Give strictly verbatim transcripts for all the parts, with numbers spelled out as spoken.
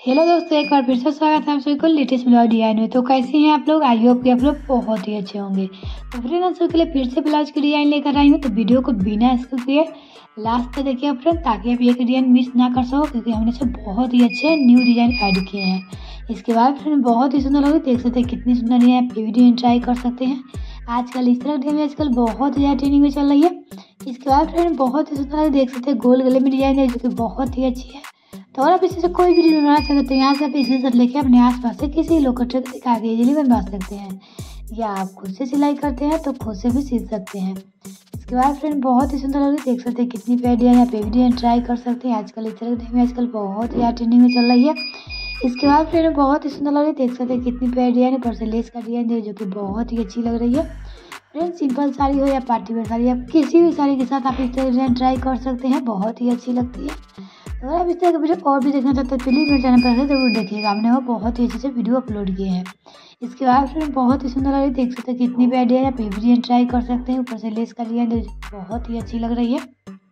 Hello दोस्तों, एक बार फिर से स्वागत है आप सभी को लेटेस्ट ब्लाउज डिजाइन में। तो कैसे हैं आप लोग? आई होप कि आप लोग बहुत ही अच्छे होंगे। तो फ्रेंड आप सबके लिए फिर से ब्लाउज की डिजाइन लेकर आई हूँ। तो वीडियो को बिना स्किप किए लास्ट तक देखिए फ्रेंड, ताकि आप ये डिजाइन मिस ना कर सको, क्योंकि हमने सब बहुत ही अच्छे न्यू डिजाइन ऐड किए हैं। इसके बाद फ्रेंड बहुत ही सुंदर होगी, देख सकते हैं कितनी सुंदर डिजाइन आप ये डिजाइन ट्राई कर सकते हैं। आजकल इस तरह डिजाइन आजकल बहुत ज़्यादा ट्रेनिंग में चल रही है। इसके बाद फ्रेंड बहुत ही सुंदर देख सकते हैं गोल गले में डिजाइन है, जो कि बहुत ही अच्छी है। तो अगर आप इसी से कोई भी डिजाइन बनाना चाहते हैं, यहाँ से आप इसी से लेके अपने आसपास से किसी लोकल ट्रिक आगे इजीली बनवा सकते हैं, या आप खुद से सिलाई करते हैं तो खुद से भी सीख सकते हैं। इसके बाद फ्रेंड बहुत ही सुंदर होगी, देख सकते हैं कितनी प्यारी डिजाइन आप ये भी डिजाइन ट्राई कर सकते हैं। आजकल इस तरह की आजकल बहुत ही ट्रेंडिंग में चल रही है। इसके बाद फ्रेंड बहुत ही सुंदर लग रही है, देख सकते हैं कितनी प्यारी डिजाइन है। ऊपर से लेस का डिजाइन है, जो कि बहुत ही अच्छी लग रही है। फ्रेंड सिंपल साड़ी हो या पार्टी वेयर साड़ी, आप किसी भी साड़ी के साथ आप इस तरह डिजाइन ट्राई कर सकते हैं, बहुत ही अच्छी लगती है। अगर आप इस तरह के वीडियो और भी देखना चाहते हैं, प्लीज़ मेरे चैनल पर जरूर देखिएगा, हमने वो बहुत ही अच्छे से वीडियो अपलोड किए हैं। इसके बाद फ्रेंड बहुत ही सुंदर लग रही है, देख सकते हैं कितनी प्यारी डिजाइन आप ये भी डिजाइन ट्राई कर सकते हैं। ऊपर से लेस का डिजाइन बहुत ही अच्छी लग रही है।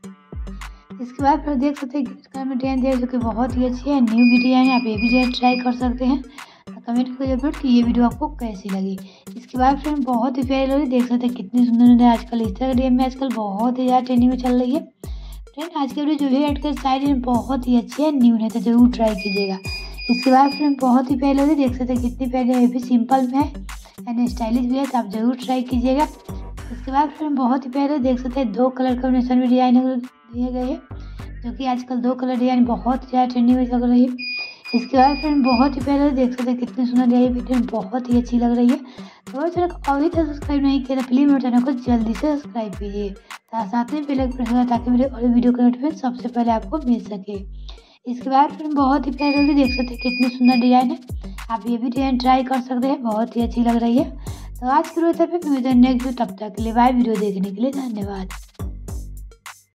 इसके बाद फिर देख सकते हैं कलर डिजाइन है, जो कि बहुत ही अच्छी है, न्यू भी डिजाइन है, आप ये भी डिजाइन ट्राई कर सकते हैं। तो कमेंट करिए जरूर कि ये वीडियो आपको कैसी लगी। इसके बाद फ्रेंड बहुत ही प्यारी लग रही है, देख सकते हैं कितनी सुंदर है। आजकल इस तरह के डिजाइन में आजकल बहुत ही ज़्यादा ट्रेंडिंग में चल रही है। फ्रेंड आज के वीडियो जो है एड कर साइड बहुत ही अच्छी है, न्यू है, तो जरूर ट्राई कीजिएगा। इसके बाद फ्रेंड बहुत ही प्यारी लग रही है, देख सकते हैं कितनी प्यारी है, ये भी सिंपल में है एंड स्टाइलिश भी है, तो आप जरूर ट्राई कीजिएगा। इसके बाद फ्रेंड बहुत ही प्यारे देख सकते हैं दो कलर कॉम्बिनेशन में डिजाइन दिए गए हैं, जो कि आजकल दो कलर डिजाइन बहुत ज़्यादा ट्रेंडिंग में लग रही है। इसके बाद फ्रेंड बहुत ही प्यारे देख सकते हैं कितनी सुंदर डिजाइन वीडियो बहुत ही अच्छी लग रही है। तो चैनल को अभी तक सब्सक्राइब नहीं किया तो प्लीज़ मेरे चैनल को जल्दी से सब्सक्राइब कीजिए, साथ में बेल आइकन प्रेस करें ताकि मेरे और वीडियो का नोटिफिकेशन सबसे पहले आपको मिल सके। इसके बाद फ्रेंड बहुत ही प्यारे होगी, देख सकते हैं कितनी सुंदर डिजाइन है, आप ये भी डिजाइन ट्राई कर सकते हैं, बहुत ही अच्छी लग रही है। तो आज की वीडियो तक नेक्स्ट वीडियो, तब तक के लिए बाय। वीडियो देखने के लिए धन्यवाद।